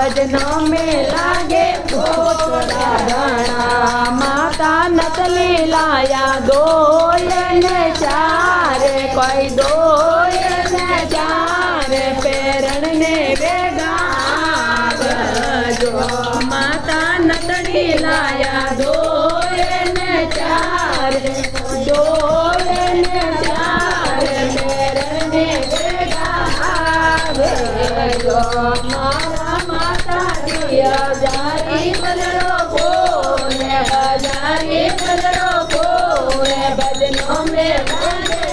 भजनों में लागे पोतरा घना। माता नतली लाया दो ने चार, कोई दो ने चार पेरण ने बेगा जो। माता नतली लाया दो ने चार, दो ने चार पेरण ने बेगा जो। मारा माता दिया जारी बलरो बोले, हजारी बलरो बोले भजनों में लागे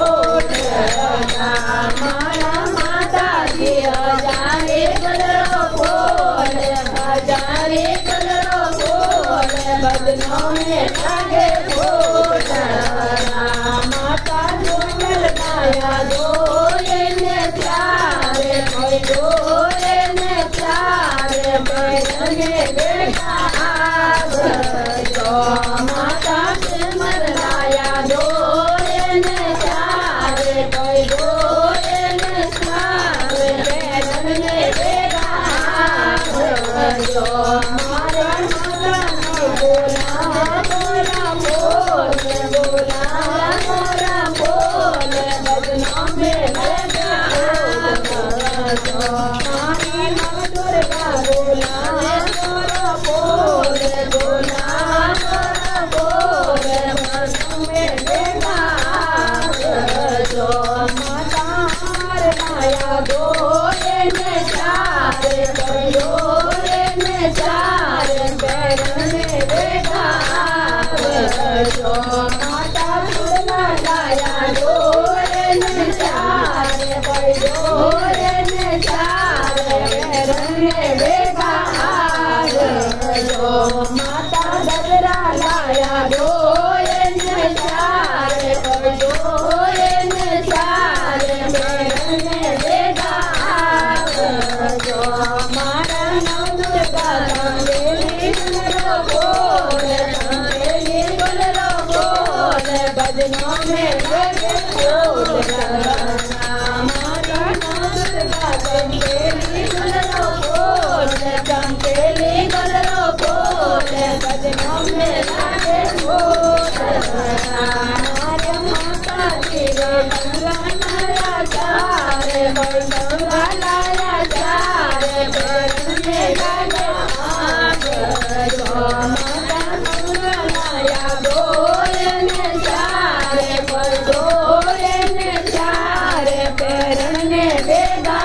पोतरा। मारा माता दिया जारी बलरो बोले, हजारी बलरो बोले भजनों में लागे पोतरा। माता जो लाया दो ने चार, कोई दो ने चार बरने बेटा जो। माता सिमर लाया दो ने चार, कोई दो ने चार बरने बेटा जो। मारा माता बोला बोला बोल, बोला बोला बोल भजनों में लगा जो। मारी नव दुर्गा बोला बोला बोल, बोला बोला बोल भजनों में लगा जो। माता हार लाया दो ने चार, कोई दो ने चार पैरण में लगा जो। माता दुर्गा लाया दो ने चार, कोई दो ने चार पैरण में लगा जो। माता ददरा लाया दो ने चार, कोई दो ने चार पैरण में लगा जो। मारा नव दुर्गा कंगेली गुलरो बोल, कंगेली गुलरो बोल भजनों में लगे पोतरा। मारा नव दुर्गा कंगेली गुलरो बोल, कंगेली गुलरो बोल भजनों में लगे पोतरा। मारा माता जी गंगा लाया चार, कोई गंगा लाया चार पैरण में लगा जो। माता गंगा लाया दो ने चार, कोई दो ने चार पैरण में लगा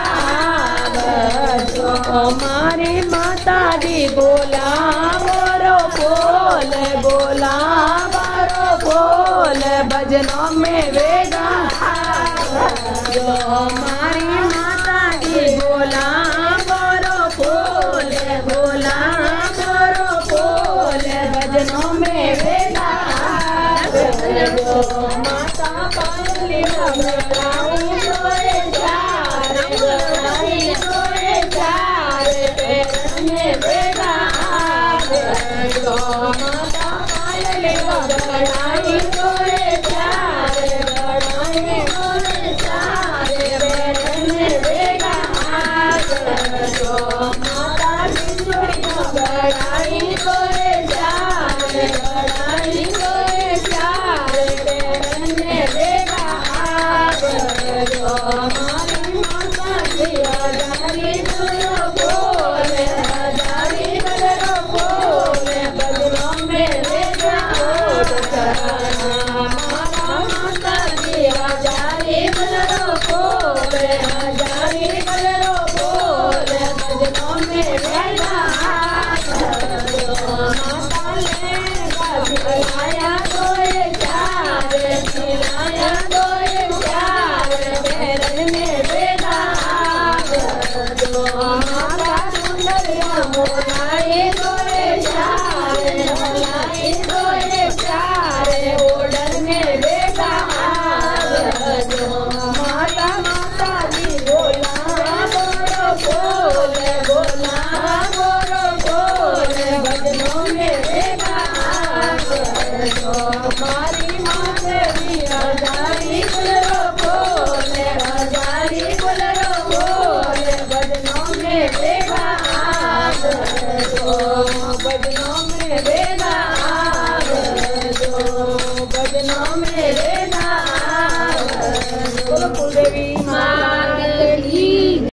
जो। मारी माता दी बोला बोरो बोल, बोला बारो बोल भजनों में वेगा जो। मारी माता दी बोला बोरो बोल, बोला बोरो बोल भजनों में वेगा जो। माता पायली गंगाई सोए चार, गंगाई सोए चार पैरण में वेगा जो। माता पायली गंगाई सोए चार, गंगाई सोए चार पैरण में वेगा जो। माता बिंदुरी गंगाई सोए चार, गंगाई सोए चार पैरण में वेगा जो। मारी माता दिया जारी बलरो बोल, हजारी बलरो बोल भजनों में लगा पोतरा। मारा माता दिया जारी बलरो बोल, हजारी बलरो बोल भजनों में लगा जो। माता लेगा खिलाया दो चार, खिलाया दो चार पैरण में लगा जो। माता सुंदरिया मोलाई दो चार, मोलाई दो चार ओढ़न में लगा जो। माता माता जी बोला बोलो बोल, बोला बोलो बोल भजनों में लगा जो। मारी माता दिया जारी बलरो बोल, हजारी बलरो बोल भजनों में लगा मेरे नाम बोलो कुलदेवी माँ